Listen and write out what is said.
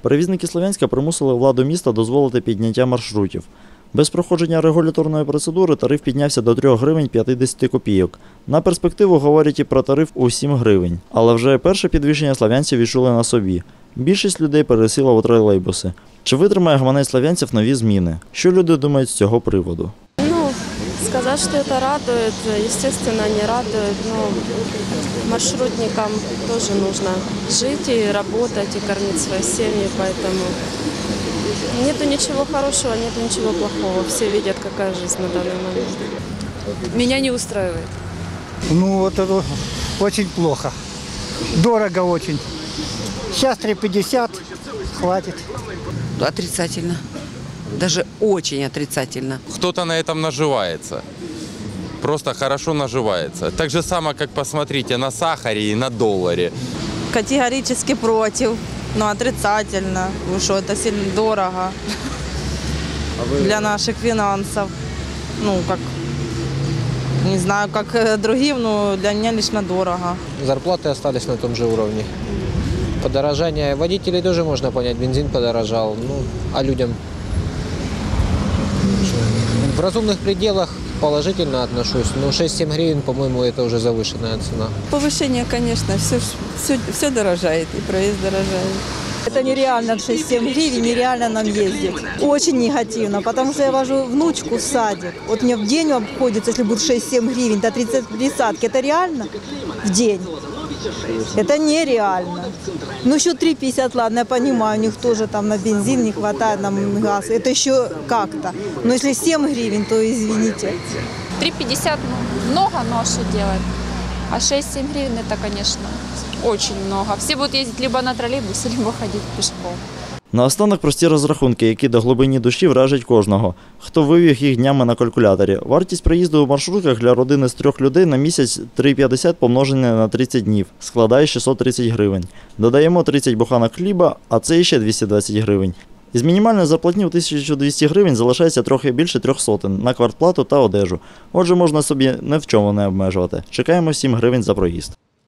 Перевізники Слов'янська примусили владу міста дозволити підняття маршрутів. Без проходження регуляторної процедури тариф піднявся до 3 гривень 50 копійок. На перспективу говорять і про тариф у 7 гривень. Але вже перше підвищення слов'янці відчули на собі. Більшість людей пересіла у тролейбуси. Чи витримає гаманець слов'янців нові зміни? Що люди думають з цього приводу? Сказать, что это радует, естественно, не радует, но маршрутникам тоже нужно жить и работать, и кормить свои семьи, поэтому нету ничего хорошего, нету ничего плохого. Все видят, какая жизнь на данный момент. Меня не устраивает. Вот это очень плохо. Дорого очень. Сейчас 3,50 хватит. Отрицательно. Даже очень отрицательно. Кто-то на этом наживается. Просто хорошо наживается. Так же само, как посмотрите на сахаре и на долларе. Категорически против, но отрицательно. Потому что это сильно дорого для наших финансов. Не знаю, как другим, но для меня лично дорого. Зарплаты остались на том же уровне. Подорожание водителей тоже можно понять, бензин подорожал, а людям в разумных пределах положительно отношусь, но 6-7 гривен, по-моему, это уже завышенная цена. Повышение, конечно, все дорожает, и проезд дорожает. Это нереально 6-7 гривен, нереально нам ездить. Очень негативно, потому что я вожу внучку в садик. Вот мне в день обходится, если будет 6-7 гривен, до 30-30. Это реально в день? Это нереально. Еще 3,50, ладно, я понимаю, у них тоже там на бензин не хватает, на газ. Это еще как-то. Но если 7 гривен, то извините. 3,50 много, но что делать? А 6-7 гривен это, конечно, очень много. Все будут ездить либо на троллейбусе, либо ходить пешком. Наостанок прості розрахунки, які до глибині душі вражать кожного. Хто вивів їх днями на калькуляторі. Вартість проїзду у маршрутках для родини з 3 людей на місяць 3,50 помножене на 30 днів. Складає 630 гривень. Додаємо 30 буханок хліба, а це ще 220 гривень. Із мінімальної зарплатні в 1200 гривень залишається трохи більше 300 на квартплату та одежу. Отже, можна собі ні в чому не обмежувати. Чекаємо 7 гривень за проїзд.